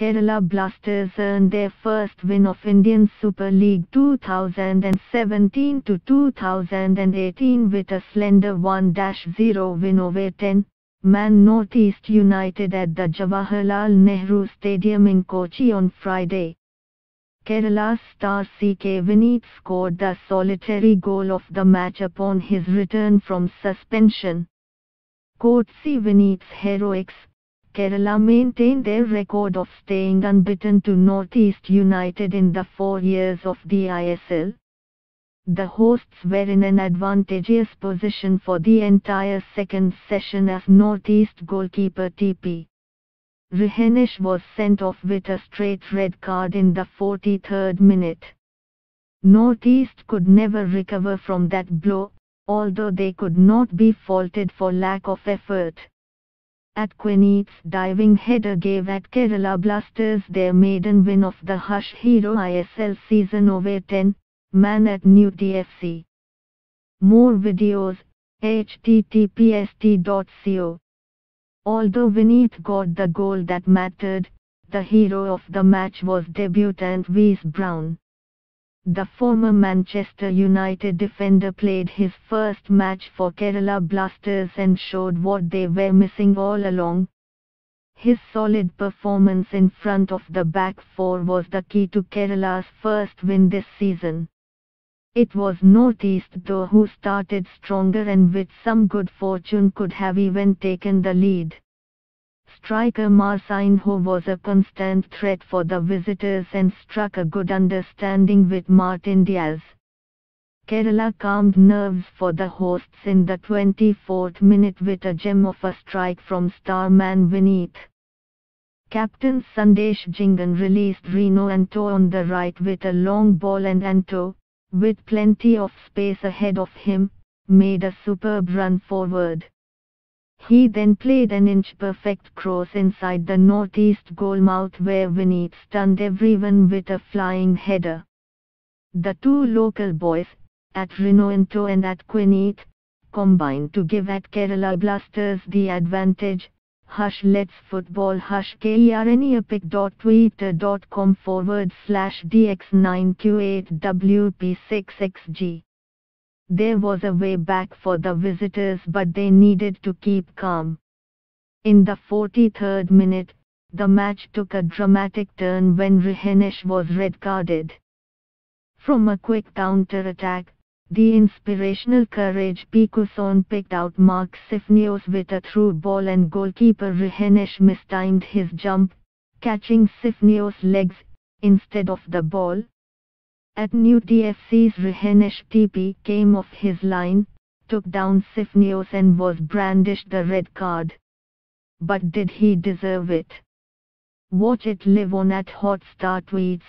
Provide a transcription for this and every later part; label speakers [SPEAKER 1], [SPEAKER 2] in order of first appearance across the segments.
[SPEAKER 1] Kerala Blasters earned their first win of Indian Super League 2017-2018 with a slender 1-0 win over 10-man North East United at the Jawaharlal Nehru Stadium in Kochi on Friday. Kerala's star CK Vineet scored the solitary goal of the match upon his return from suspension. Courtesy Vineet's heroics, Kerala maintained their record of staying unbeaten to North East United in the 4 years of the ISL. The hosts were in an advantageous position for the entire second session as North East goalkeeper T.P. Rihenesh was sent off with a straight red card in the 43rd minute. North East could never recover from that blow, although they could not be faulted for lack of effort. Atquineet's diving header gave at Kerala Blasters their maiden win of the Hush Hero ISL season over 10-man at New TFC. More videos, https://.co. Although Vineet got the goal that mattered, the hero of the match was debutant Wes Brown. The former Manchester United defender played his first match for Kerala Blasters and showed what they were missing all along. His solid performance in front of the back four was the key to Kerala's first win this season. It was North East though who started stronger and with some good fortune could have even taken the lead. Striker Marcinho was a constant threat for the visitors and struck a good understanding with Martin Diaz. Kerala calmed nerves for the hosts in the 24th minute with a gem of a strike from star man Vineet. Captain Sandesh Jingan released Reno Anto on the right with a long ball and Anto, with plenty of space ahead of him, made a superb run forward. He then played an inch-perfect cross inside the North East goalmouth where Vineet stunned everyone with a flying header. The two local boys, at Reno Anto and Atquineet, combined to give at Kerala Blasters the advantage. Hush Let's Football Hush KERNEAPIC.twitter.com/DX9Q8WP6XG. There was a way back for the visitors but they needed to keep calm. In the 43rd minute, the match took a dramatic turn when Rihenesh was red-carded. From a quick counter-attack, the inspirational Courage Pikuson picked out Mark Sifnios with a through ball and goalkeeper Rihenesh mistimed his jump, catching Sifnios' legs, instead of the ball. At New TFC's Rihenesh TP came off his line, took down Sifnios and was brandished the red card. But did he deserve it? Watch it live on at Hotstar Tweets.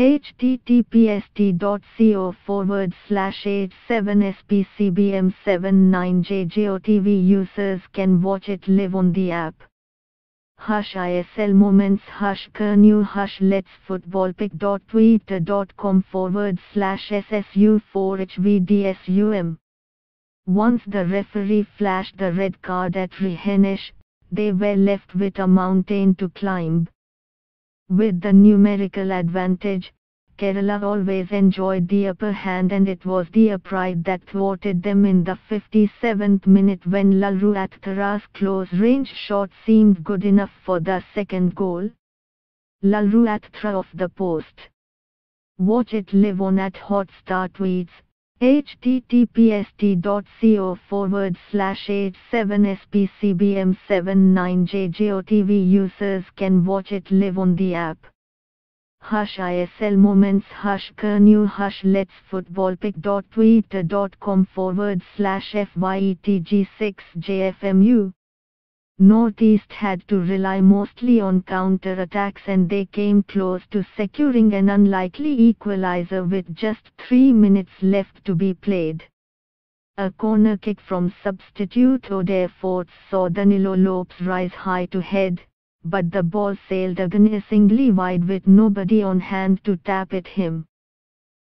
[SPEAKER 1] https://h7spcbm79jgotv users can watch it live on the app. Hush ISL Moments Hush Kernew Hush Let's Football pic.twitter.com/SSU4HVDSUM. Once the referee flashed the red card at Rihenesh, they were left with a mountain to climb. With the numerical advantage, Kerala always enjoyed the upper hand and it was their pride that thwarted them in the 57th minute when Lalru Atthara's close-range shot seemed good enough for the second goal. Lalru Atthara off the post. Watch it live on at Hotstar Tweets. https://h7spcbm79jgotv users can watch it live on the app. Hush ISL Moments Hush Kernew Hush Let's Football pic.twitter.com/FYETG6JFMU. North East had to rely mostly on counter-attacks and they came close to securing an unlikely equalizer with just 3 minutes left to be played. A corner kick from substitute Odair Forts saw Danilo Lopes rise high to head, but the ball sailed agonizingly wide with nobody on hand to tap at him.